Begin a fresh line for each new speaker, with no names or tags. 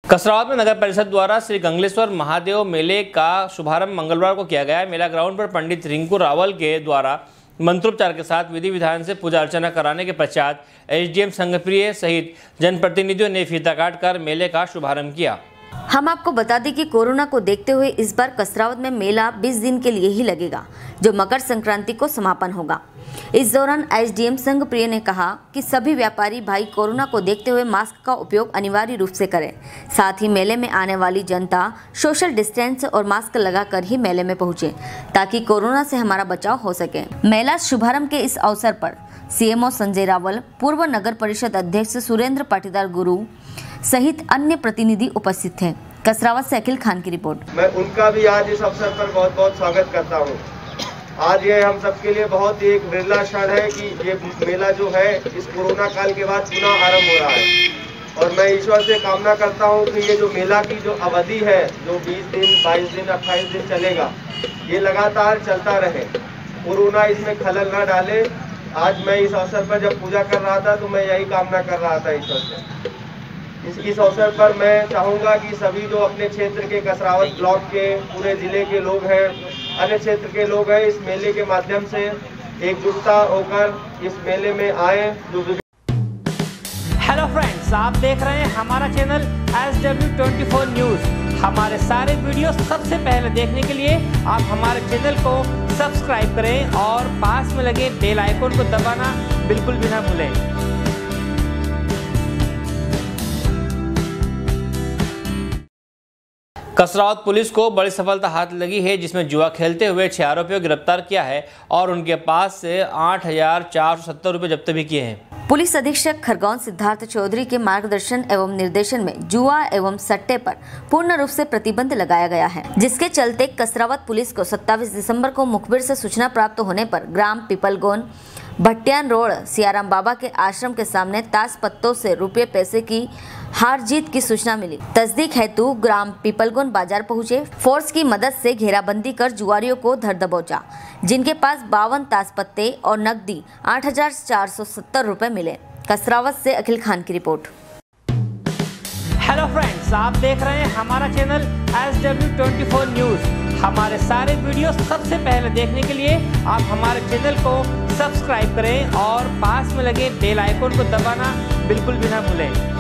कसरावत में नगर परिषद द्वारा श्री गंगलेश्वर महादेव मेले का शुभारंभ मंगलवार को किया गया। मेला ग्राउंड पर पंडित रिंकू रावल के द्वारा मंत्रोच्चार के साथ विधि विधान से पूजा अर्चना कराने के पश्चात एसडीएम संघप्रिय सहित जनप्रतिनिधियों ने फीता काटकर मेले का शुभारंभ किया।
हम आपको बता दें कि कोरोना को देखते हुए इस बार कसरावत में मेला 20 दिन के लिए ही लगेगा, जो मकर संक्रांति को समापन होगा। इस दौरान एसडीएम संघप्रिय ने कहा कि सभी व्यापारी भाई कोरोना को देखते हुए मास्क का उपयोग अनिवार्य रूप से करें। साथ ही मेले में आने वाली जनता सोशल डिस्टेंस और मास्क लगाकर ही मेले में पहुंचे, ताकि कोरोना से हमारा बचाव हो सके। मेला शुभारंभ के इस अवसर पर सीएमओ संजय रावल, पूर्व नगर परिषद अध्यक्ष सुरेंद्र पाटीदार गुरु सहित अन्य प्रतिनिधि उपस्थित थे। कसरावत से अखिल खान की रिपोर्ट।
मैं उनका भी आज इस अवसर पर बहुत बहुत स्वागत करता हूं। आज ये हम सबके लिए बहुत ही एक बिरला क्षण है कि ये मेला जो है इस कोरोना काल के बाद पुनः आरंभ हो रहा है। और मैं ईश्वर से कामना करता हूं कि ये जो मेला की जो अवधि है, जो 20 दिन, 22 दिन, 28 दिन चलेगा, ये लगातार चलता रहे, कोरोना इसमें खलल न डाले। आज मैं इस अवसर पर जब पूजा कर रहा था तो मैं यही कामना कर रहा था ईश्वर से। इस अवसर पर मैं चाहूँगा कि सभी जो अपने क्षेत्र के कसरावत ब्लॉक के, पूरे जिले के लोग हैं, अन्य क्षेत्र के लोग हैं, इस मेले के माध्यम से एकजुटता होकर इस मेले में आए।
हेलो फ्रेंड्स, आप देख रहे हैं हमारा चैनल SW24 न्यूज़। हमारे सारे वीडियो सबसे पहले देखने के लिए आप हमारे चैनल को सब्सक्राइब करें और पास में लगे बेल आइकन को दबाना बिल्कुल भी ना भूलें। कसरावत पुलिस को बड़ी सफलता हाथ लगी है, जिसमें जुआ खेलते हुए 6 आरोपियों को गिरफ्तार किया है और उनके पास से 8,470 रुपये जब्त भी किए हैं।
पुलिस अधीक्षक खरगोन सिद्धार्थ चौधरी के मार्गदर्शन एवं निर्देशन में जुआ एवं सट्टे पर पूर्ण रूप से प्रतिबंध लगाया गया है, जिसके चलते कसरावत पुलिस को 27 दिसंबर को मुखबिर से सूचना प्राप्त होने पर ग्राम पिपलगोन, भट्टियान रोड, सियाराम बाबा के आश्रम के सामने ताश पत्तों से रुपये पैसे की हार जीत की सूचना मिली। तस्दीक हेतु ग्राम पिपलगोन बाजार पहुंचे। फोर्स की मदद से घेराबंदी कर जुआरियों को धर दबोचा, जिनके पास 52 ताश पत्ते और नकदी 8,470 रुपए मिले। कसरावत से अखिल खान की रिपोर्ट।
हेलो फ्रेंड्स, आप देख रहे हैं हमारा चैनल SW24 न्यूज़। हमारे सारे वीडियो सबसे पहले देखने के लिए आप हमारे चैनल को सब्सक्राइब करें और पास में लगे बेल आइकन को दबाना बिल्कुल भी ना भूलें।